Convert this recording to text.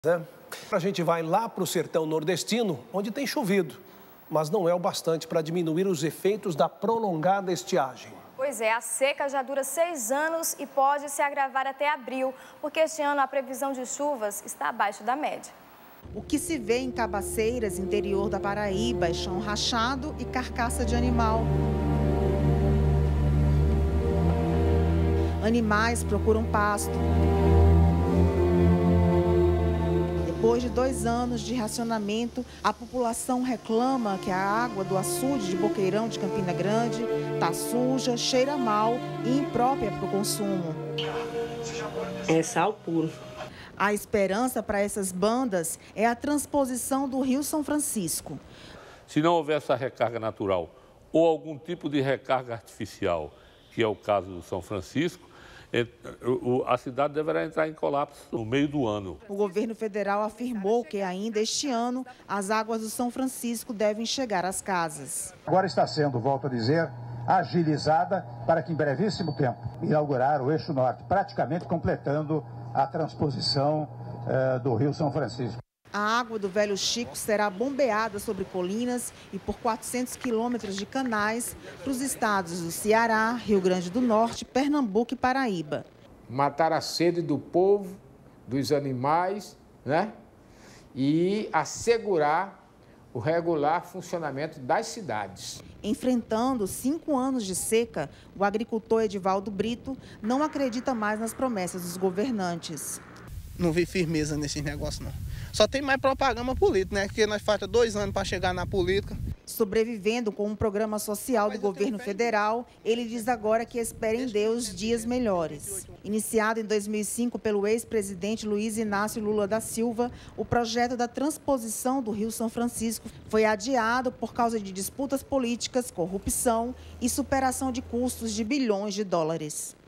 A gente vai lá para o sertão nordestino, onde tem chovido, mas não é o bastante para diminuir os efeitos da prolongada estiagem. Pois é, a seca já dura 6 anos e pode se agravar até abril, porque este ano a previsão de chuvas está abaixo da média. O que se vê em Cabaceiras, interior da Paraíba, é chão rachado e carcaça de animal. Animais procuram pasto. Depois de 2 anos de racionamento, a população reclama que a água do açude de Boqueirão de Campina Grande está suja, cheira mal e imprópria para o consumo. É sal puro. A esperança para essas bandas é a transposição do Rio São Francisco. Se não houver essa recarga natural ou algum tipo de recarga artificial, que é o caso do São Francisco, a cidade deverá entrar em colapso no meio do ano. O governo federal afirmou que ainda este ano as águas do São Francisco devem chegar às casas. Agora está sendo, volto a dizer, agilizada para que em brevíssimo tempo inaugurar o eixo norte, praticamente completando a transposição do Rio São Francisco. A água do Velho Chico será bombeada sobre colinas e por 400 quilômetros de canais para os estados do Ceará, Rio Grande do Norte, Pernambuco e Paraíba. Matar a sede do povo, dos animais, né? E assegurar o regular funcionamento das cidades. Enfrentando 5 anos de seca, o agricultor Edivaldo Brito não acredita mais nas promessas dos governantes. Não vi firmeza nesse negócio, não. Só tem mais propaganda política, né? Porque nós falta 2 anos para chegar na política. Sobrevivendo com um programa social do governo federal, ele diz agora que espera em Deus dias melhores. Iniciado em 2005 pelo ex-presidente Luiz Inácio Lula da Silva, o projeto da transposição do Rio São Francisco foi adiado por causa de disputas políticas, corrupção e superação de custos de bilhões de dólares.